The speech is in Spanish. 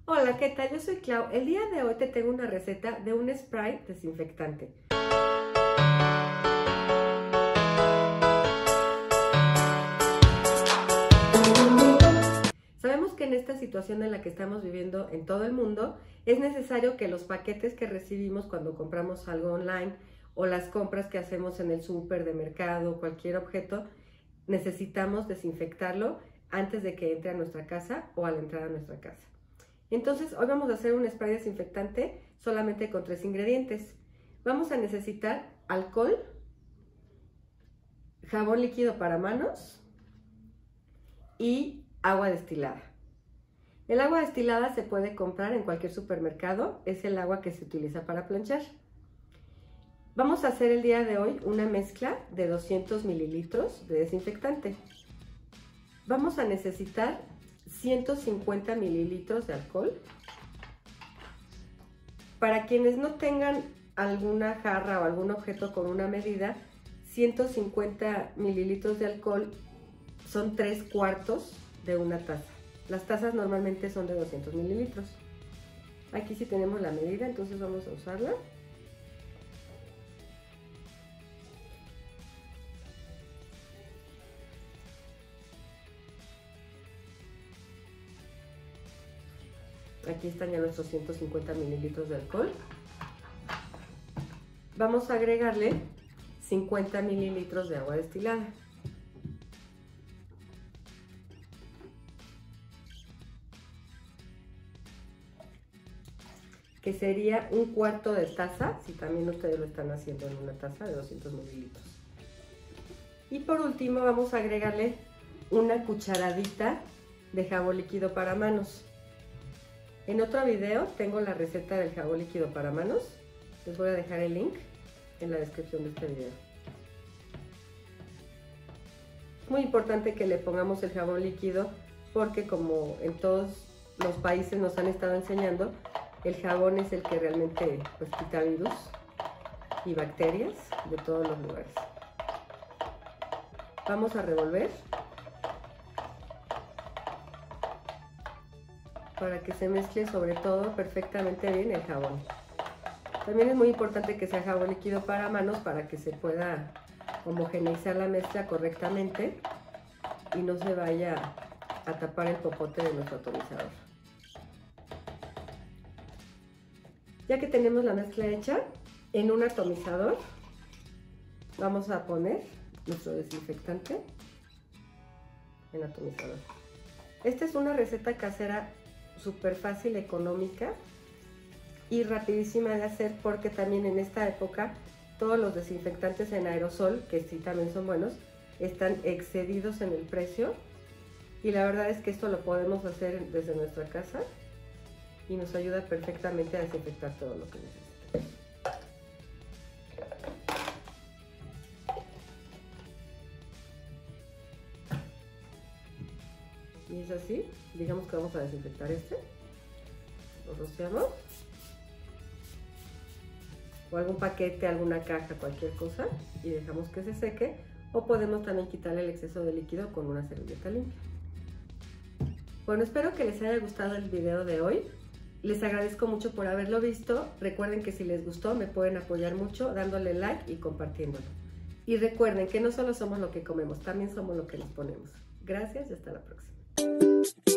Hola, ¿qué tal? Yo soy Clau. El día de hoy te tengo una receta de un spray desinfectante. Sabemos que en esta situación en la que estamos viviendo en todo el mundo, es necesario que los paquetes que recibimos cuando compramos algo online o las compras que hacemos en el súper, de mercado, cualquier objeto, necesitamos desinfectarlo antes de que entre a nuestra casa o al entrar a nuestra casa. Entonces, hoy vamos a hacer un spray desinfectante solamente con 3 ingredientes. Vamos a necesitar alcohol, jabón líquido para manos y agua destilada. El agua destilada se puede comprar en cualquier supermercado, es el agua que se utiliza para planchar. Vamos a hacer el día de hoy una mezcla de 200 mililitros de desinfectante. Vamos a necesitar 150 mililitros de alcohol. Para quienes no tengan alguna jarra o algún objeto con una medida, 150 mililitros de alcohol son 3/4 de una taza. Las tazas normalmente son de 200 mililitros. Aquí sí tenemos la medida, entonces vamos a usarla. Aquí están ya nuestros 150 mililitros de alcohol. Vamos a agregarle 50 mililitros de agua destilada. Que sería 1/4 de taza, si también ustedes lo están haciendo en una taza de 200 mililitros. Y por último vamos a agregarle una cucharadita de jabón líquido para manos. En otro video tengo la receta del jabón líquido para manos. Les voy a dejar el link en la descripción de este video. Es muy importante que le pongamos el jabón líquido porque, como en todos los países nos han estado enseñando, el jabón es el que realmente quita virus y bacterias de todos los lugares. Vamos a revolver para que se mezcle sobre todo perfectamente bien el jabón. También es muy importante que sea jabón líquido para manos para que se pueda homogeneizar la mezcla correctamente y no se vaya a tapar el popote de nuestro atomizador. Ya que tenemos la mezcla hecha, en un atomizador vamos a poner nuestro desinfectante en el atomizador. Esta es una receta casera súper fácil, económica y rapidísima de hacer, porque también en esta época todos los desinfectantes en aerosol, que sí también son buenos, están excedidos en el precio, y la verdad es que esto lo podemos hacer desde nuestra casa y nos ayuda perfectamente a desinfectar todo lo que necesitamos. Y es así, digamos que vamos a desinfectar este, lo rociamos, o algún paquete, alguna caja, cualquier cosa, y dejamos que se seque, o podemos también quitarle el exceso de líquido con una servilleta limpia. Bueno, espero que les haya gustado el video de hoy. Les agradezco mucho por haberlo visto. Recuerden que si les gustó me pueden apoyar mucho dándole like y compartiéndolo. Y recuerden que no solo somos lo que comemos, también somos lo que nos ponemos. Gracias y hasta la próxima.